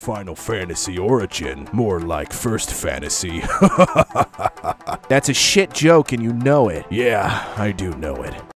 Final Fantasy Origin. More like First Fantasy. That's a shit joke and you know it. Yeah, I do know it.